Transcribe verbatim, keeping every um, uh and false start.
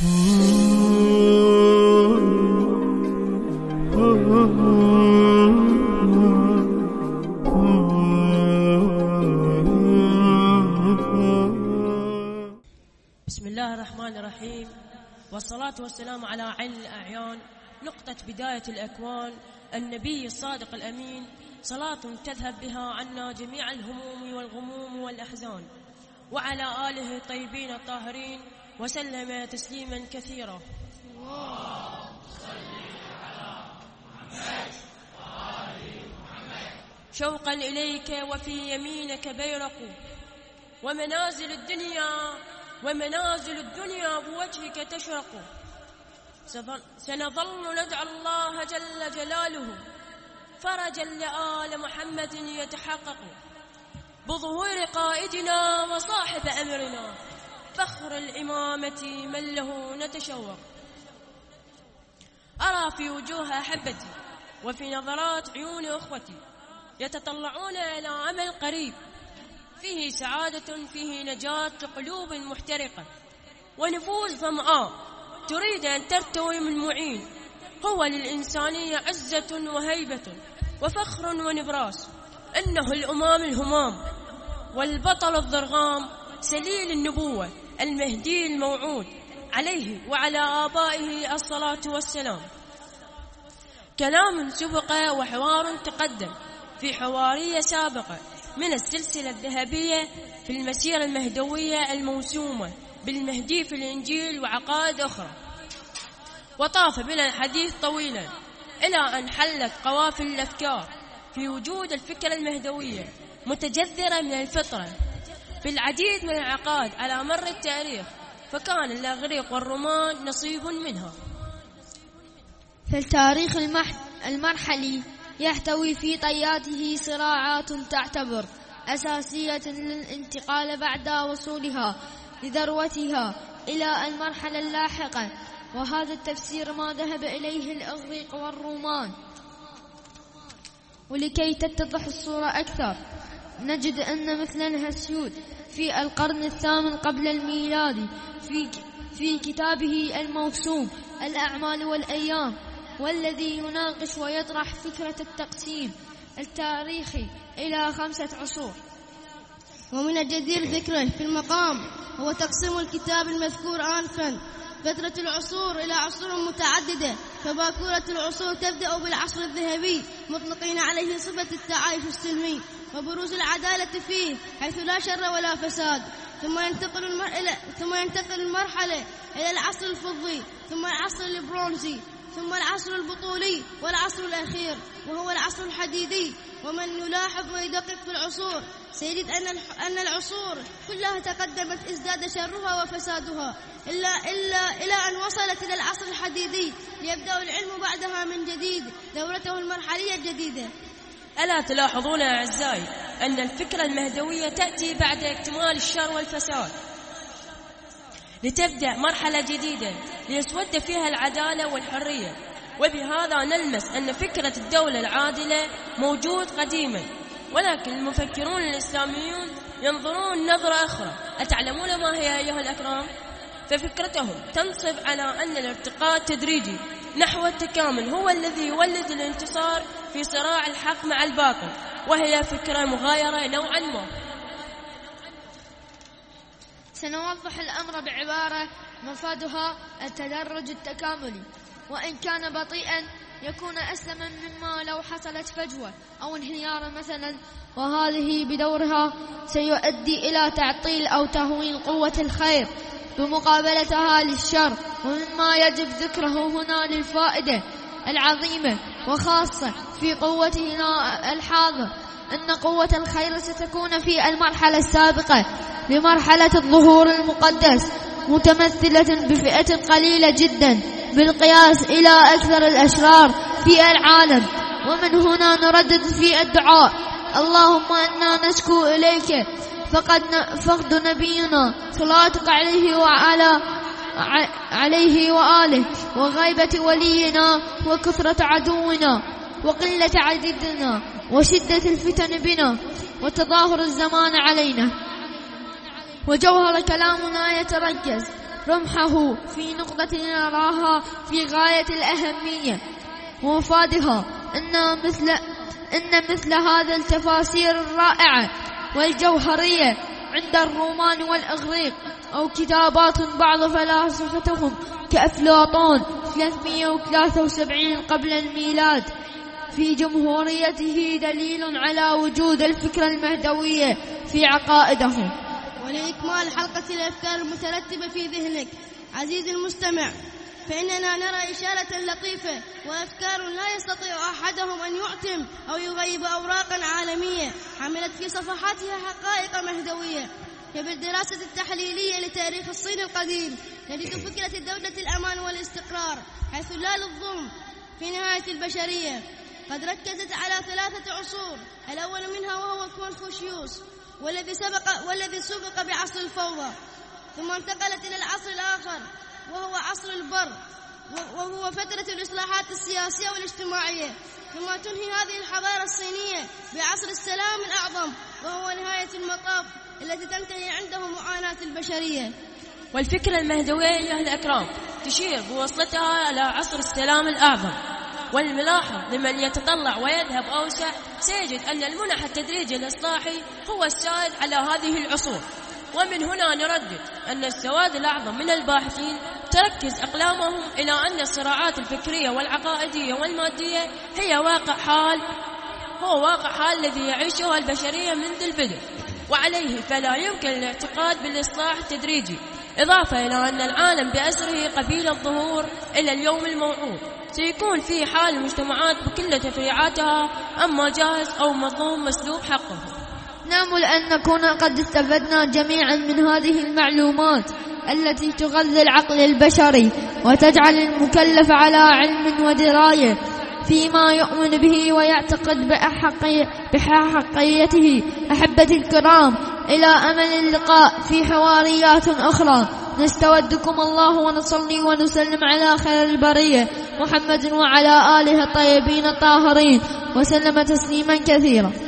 بسم الله الرحمن الرحيم، والصلاة والسلام على عين الأعيان، نقطة بداية الأكوان، النبي الصادق الأمين، صلاة تذهب بها عنا جميع الهموم والغموم والأحزان، وعلى آله الطيبين الطاهرين، وسلم تسليما كثيرا. اللهم صل على محمد وآل محمد. شوقا إليك وفي يمينك بيرق، ومنازل الدنيا ومنازل الدنيا بوجهك تشرق. سنظل ندعو الله جل جلاله فرجا لآل محمد يتحقق، بظهور قائدنا وصاحب أمرنا، فخر الإمامة من له نتشوق. أرى في وجوه أحبتي وفي نظرات عيون أخوتي يتطلعون إلى عمل قريب فيه سعادة، فيه نجاة قلوب محترقة ونفوس ظمآن تريد أن ترتوي من معين. هو للإنسانية عزة وهيبة وفخر ونبراس، إنه الأمام الهمام والبطل الضرغام، سليل النبوة المهدي الموعود، عليه وعلى آبائه الصلاة والسلام. كلام سبق وحوار تقدم في حوارية سابقة من السلسلة الذهبية في المسيرة المهدوية الموسومة بالمهدي في الإنجيل وعقائد أخرى، وطاف بنا الحديث طويلا إلى أن حلت قوافل الأفكار في وجود الفكرة المهدوية متجذرة من الفطرة في العديد من العقائد على مر التاريخ، فكان الإغريق والرومان نصيب منها. فالتاريخ المرحلي يحتوي في طياته صراعات تعتبر أساسية للانتقال بعد وصولها لذروتها إلى المرحلة اللاحقة، وهذا التفسير ما ذهب إليه الإغريق والرومان. ولكي تتضح الصورة أكثر نجد أن مثل الهسيود في القرن الثامن قبل الميلاد في في كتابه الموسوم الأعمال والأيام، والذي يناقش ويطرح فكرة التقسيم التاريخي إلى خمسة عصور. ومن الجدير ذكره في المقام هو تقسيم الكتاب المذكور آنفا فترة العصور إلى عصور متعددة، فباكورة العصور تبدأ بالعصر الذهبي مطلقين عليه صفة التعايش السلمي وبروز العدالة فيه حيث لا شر ولا فساد، ثم ينتقل المرحلة ثم ينتقل المرحلة إلى العصر الفضي، ثم العصر البرونزي، ثم العصر البطولي، والعصر الأخير وهو العصر الحديدي. ومن يلاحظ ويدقق في العصور سيجد أن أن العصور كلها تقدمت ازداد شرها وفسادها إلا إلا إلى أن وصلت إلى العصر الحديدي ليبدأ العلم بعدها من جديد دورته المرحلية الجديدة. ألا تلاحظون يا أعزائي أن الفكرة المهدوية تأتي بعد اكتمال الشر والفساد لتبدأ مرحلة جديدة ليسود فيها العدالة والحرية، وبهذا نلمس أن فكرة الدولة العادلة موجود قديما، ولكن المفكرون الإسلاميون ينظرون نظرة أخرى. أتعلمون ما هي أيها الأكرام؟ ففكرتهم تنصب على أن الارتقاء التدريجي نحو التكامل هو الذي يولد الانتصار في صراع الحق مع الباطل، وهي فكرة مغايرة نوعا ما. سنوضح الأمر بعبارة مفادها التدرج التكاملي، وإن كان بطيئا يكون أسلم مما لو حصلت فجوة أو انهيار مثلا، وهذه بدورها سيؤدي إلى تعطيل أو تهوين قوة الخير بمقابلتها للشر. ومما يجب ذكره هنا للفائدة العظيمة وخاصة في قوتنا الحاضر أن قوة الخير ستكون في المرحلة السابقة لمرحلة الظهور المقدس متمثلة بفئة قليلة جدا بالقياس إلى أكثر الأشرار في العالم. ومن هنا نردد في الدعاء اللهم إنا نشكو إليك فقد فقد نبينا صلاتك عليه وعلى عليه وآله، وغيبة ولينا، وكثرة عدونا، وقلة عددنا، وشدة الفتن بنا، وتظاهر الزمان علينا. وجوهر كلامنا يتركز رمحه في نقطة نراها في غاية الأهمية ومفادها أن مثل أن مثل هذا التفاسير الرائعة والجوهرية عند الرومان والإغريق أو كتابات بعض فلاسفتهم كأفلاطون ثلاثمئة وثلاثة وسبعين قبل الميلاد في جمهوريته دليل على وجود الفكرة المهدوية في عقائدهم. ولإكمال حلقة الأفكار المترتبة في ذهنك عزيزي المستمع، فإننا نرى إشارة لطيفة وأفكار لا يستطيع أحدهم أن يعتم أو يغيب أوراقا عالمية حملت في صفحاتها حقائق مهدوية. فبالدراسة التحليلية لتاريخ الصين القديم نجد فكرة دولة الأمان والاستقرار حيث لا للظلم في نهاية البشرية قد ركزت على ثلاثة عصور، الأول منها وهو كونفوشيوس والذي سبق والذي سبق بعصر الفوضى، ثم انتقلت إلى العصر الآخر وهو عصر البر وهو فترة الإصلاحات السياسية والاجتماعية، ثم تنهي هذه الحضارة الصينية بعصر السلام الأعظم وهو نهاية المطاف التي تنتهي عنده معاناة البشرية. والفكرة المهدوية أيها الأكرام تشير بوصلتها إلى عصر السلام الأعظم، والملاحظ لمن يتطلع ويذهب أوسع سيجد أن المنح التدريجي الإصلاحي هو السائد على هذه العصور. ومن هنا نردد أن السواد الأعظم من الباحثين تركز أقلامهم إلى أن الصراعات الفكرية والعقائدية والمادية هي واقع حال هو واقع حال الذي يعيشه البشرية منذ البدء، وعليه فلا يمكن الاعتقاد بالإصلاح التدريجي، إضافة إلى أن العالم بأسره قبيل الظهور إلى اليوم الموعود سيكون فيه حال المجتمعات بكل تفريعاتها، أما جاهز أو مظلوم مسلوب حقه. نأمل أن نكون قد استفدنا جميعا من هذه المعلومات التي تغذي العقل البشري وتجعل المكلف على علم ودراية فيما يؤمن به ويعتقد بحقيته. أحبتي الكرام، إلى أمل اللقاء في حواريات أخرى، نستودكم الله ونصلي ونسلم على خير البرية محمد وعلى آله الطيبين الطاهرين وسلم تسليما كثيرا.